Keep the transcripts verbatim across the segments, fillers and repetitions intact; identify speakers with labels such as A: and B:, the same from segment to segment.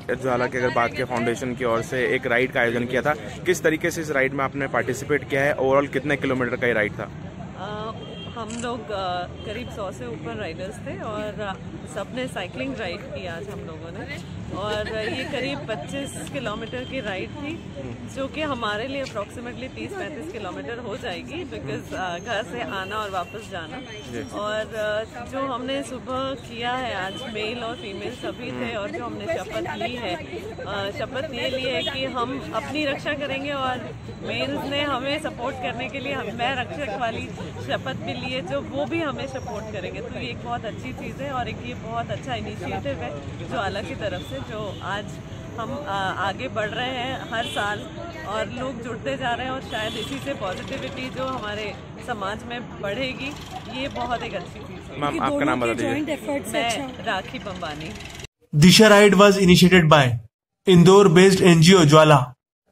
A: ज्वाला की अगर बात की फाउंडेशन की ओर से एक राइड का आयोजन किया था, किस तरीके से इस राइड में आपने पार्टिसिपेट किया है? ओवरऑल कितने किलोमीटर का ये राइड था?
B: आ, हम लोग करीब सौ से ऊपर राइडर्स थे और सबने साइकिलिंग राइड की आज हम लोगों ने, और ये करीब पच्चीस किलोमीटर की राइड थी जो कि हमारे लिए अप्रॉक्सीमेटली तीस पैंतीस किलोमीटर हो जाएगी, बिकॉज घर से आना और वापस जाना। और जो हमने सुबह किया है आज, मेल और फीमेल सभी थे, और जो हमने शपथ ली है, शपथ ये ली है कि हम अपनी रक्षा करेंगे और मेल्स ने हमें सपोर्ट करने के लिए हम मैं रक्षक वाली शपथ भी ली है, जो वो भी हमें सपोर्ट करेंगे। तो ये एक बहुत अच्छी चीज़ है और एक ये बहुत अच्छा इनिशिएटिव है ज्वाला की तरफ से, जो आज हम आ, आगे बढ़ रहे हैं हर साल और लोग जुड़ते जा रहे हैं, और शायद इसी से पॉजिटिविटी जो हमारे समाज में बढ़ेगी, ये बहुत एक अच्छी चीज़ है।
A: मैम आपका नाम बता दीजिए।
B: मैं Rakhi Bambani.
C: Disha ride was initiated by Indore based N G O Jwala.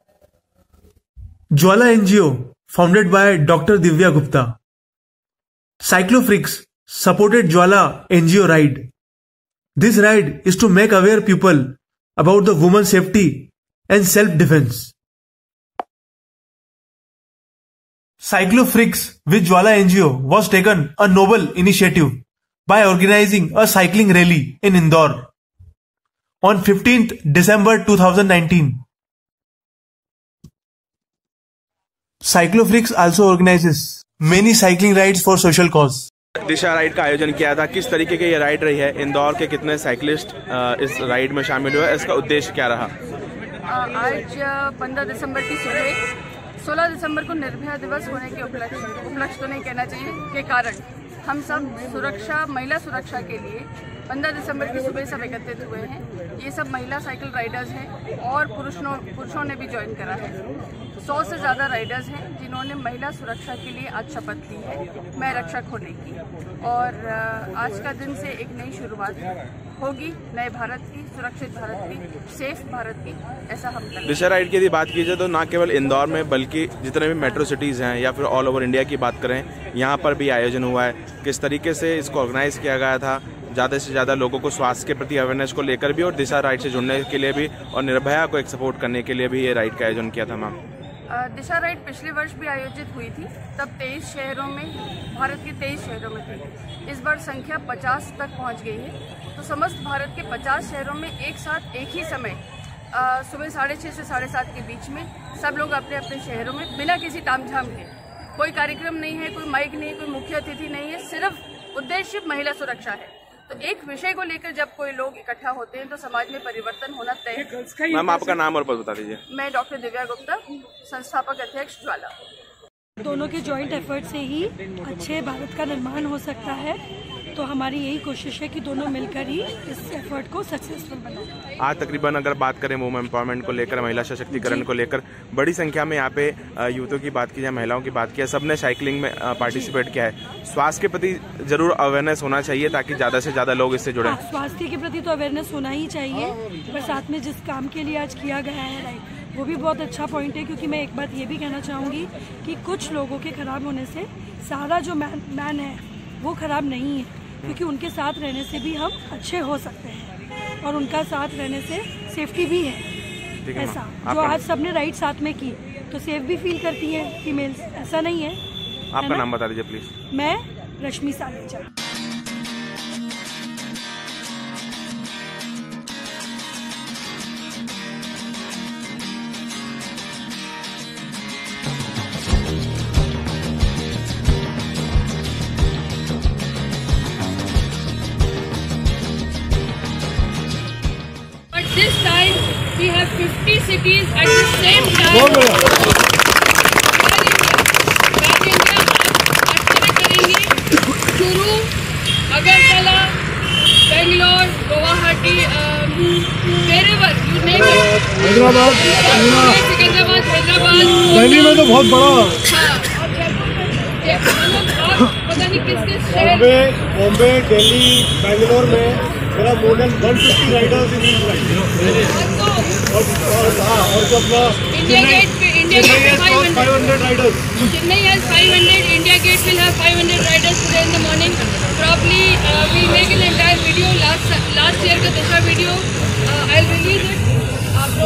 C: Jwala N G O founded by Doctor Divya Gupta. Cyclofreaks supported Jwala N G O ride. This ride is to make aware people about the women's safety and self-defense. Cyclofreaks with Jwala N G O was taken a noble initiative by organizing a cycling rally in Indore on fifteenth December two thousand nineteen. Cyclofreaks also organizes many cycling rides for social cause.
A: Disha ride का आयोजन किया था, किस तरीके की ये ride रही है? इंदौर के कितने साइकिलिस्ट इस राइड में शामिल हुए? इसका उद्देश्य क्या रहा?
D: आज पंद्रह दिसंबर की सुबह सोलह दिसंबर को निर्भया दिवस होने के उपलक्ष्य उपलक्ष्य तो नहीं कहना चाहिए के कारण हम सब सुरक्षा महिला सुरक्षा के लिए पंद्रह दिसंबर की सुबह सब एकत्रित हुए हैं। ये सब महिला साइकिल राइडर्स हैं और पुरुषों पुरुषों ने भी ज्वाइन करा है। सौ से ज़्यादा राइडर्स हैं जिन्होंने महिला सुरक्षा के लिए आज शपथ ली है, मैं रक्षक होने की। और आज का दिन से एक नई शुरुआत होगी, नए भारत की, सुरक्षित भारत की, सेफ भारत की, ऐसा हम करेंगे।
A: दिशा राइड की यदि बात की जाए तो ना केवल इंदौर में बल्कि जितने भी मेट्रो सिटीज़ हैं या फिर ऑल ओवर इंडिया की बात करें, यहाँ पर भी आयोजन हुआ है। किस तरीके से इसको ऑर्गेनाइज किया गया था? ज़्यादा से ज़्यादा लोगों को स्वास्थ्य के प्रति अवेयरनेस को लेकर भी और दिशा राइड से जुड़ने के लिए भी और निर्भया को एक सपोर्ट करने के लिए भी ये राइड का आयोजन किया था। मैम
D: दिशा राइड पिछले वर्ष भी आयोजित हुई थी, तब तेईस शहरों में, भारत के तेईस शहरों में थी। इस बार संख्या पचास तक पहुंच गई है, तो समस्त भारत के पचास शहरों में एक साथ एक ही समय सुबह साढ़े छः से साढ़े सात के बीच में सब लोग अपने अपने शहरों में बिना किसी तामझाम के, कोई कार्यक्रम नहीं है, कोई माइक नहीं, कोई मुख्य अतिथि नहीं है, सिर्फ उद्देश्य महिला सुरक्षा है। तो एक विषय को लेकर जब कोई लोग इकट्ठा होते हैं तो समाज में परिवर्तन होना तय है।
A: मैम आपका नाम और पद बता दीजिए।
D: मैं डॉक्टर दिव्या गुप्ता, संस्थापक अध्यक्ष ज्वाला।
E: दोनों के जॉइंट एफर्ट से ही अच्छे भारत का निर्माण हो सकता है, तो हमारी यही कोशिश है कि दोनों मिलकर ही इस एफर्ट को सक्सेसफुल बनाएं।
A: आज तकरीबन अगर बात करें वुमेन एम्पावरमेंट को लेकर, महिला सशक्तिकरण को लेकर, बड़ी संख्या में यहाँ पे यूथों की बात की जाए, महिलाओं की बात की जाए, सबने साइकिलिंग में पार्टिसिपेट किया है। स्वास्थ्य के प्रति जरूर अवेयरनेस होना चाहिए ताकि ज़्यादा से ज़्यादा लोग इससे जुड़ें।
E: स्वास्थ्य के प्रति तो अवेयरनेस होना ही चाहिए, पर साथ में जिस काम के लिए आज किया गया है राइट, वो भी बहुत अच्छा पॉइंट है। क्योंकि मैं एक बात ये भी कहना चाहूँगी कि कुछ लोगों के खराब होने से सारा जो मैन मैन है वो खराब नहीं है, क्योंकि उनके साथ रहने से भी हम अच्छे हो सकते हैं और उनका साथ रहने से सेफ्टी भी है। ऐसा जो आज सबने राइड साथ में की तो सेफ भी फील करती है फीमेल्स, ऐसा नहीं है।
A: आपका नाम बता दीजिए प्लीज।
E: मैं रश्मि सालेजा।
F: This time we have fifty cities at the same time. करेंगे Churu, Agartala, Bangalore, Guwahati, wherever you name it. Hyderabad, Secunderabad, Hyderabad, Delhi में तो बहुत बड़ा। हाँ, पता नहीं किस किस शहर,
G: बॉम्बे, बॉम्बे, दिल्ली, बेंगलोर में मेरा more than one fifty riders in each ride. और हाँ, और जो अपना
F: इंडिया गेट पे इंडिया गेट पे
G: five hundred riders,
F: Chennai has five hundred, India Gate will have five hundred riders today in the morning. Probably uh, we'll make an entire video. Last last year का दूसरा video uh, I'll release it.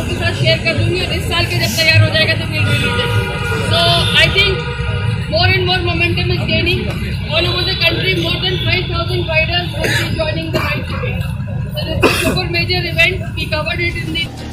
F: आपके साथ share कर दूंगी और इस साल के जब तैयार हो जाएगा तो will release it. So I think more and more momentum is gaining all over the country. More than five thousand riders will be joining the ride today. So this is a super major event. We covered it in the